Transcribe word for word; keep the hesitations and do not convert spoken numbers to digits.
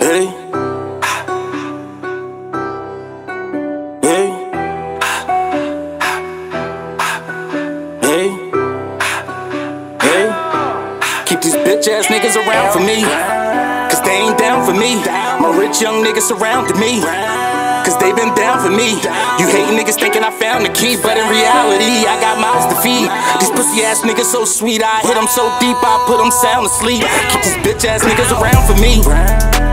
Hey. Hey. Hey. Hey. Keep these bitch ass niggas around for me, cause they ain't down for me. My rich young niggas surrounded me, cause they been down for me. You hate niggas thinking I found the key, but in reality, I got mouths to feed. These pussy ass niggas so sweet, I hit them so deep, I put them sound asleep. Keep these bitch ass niggas around for me.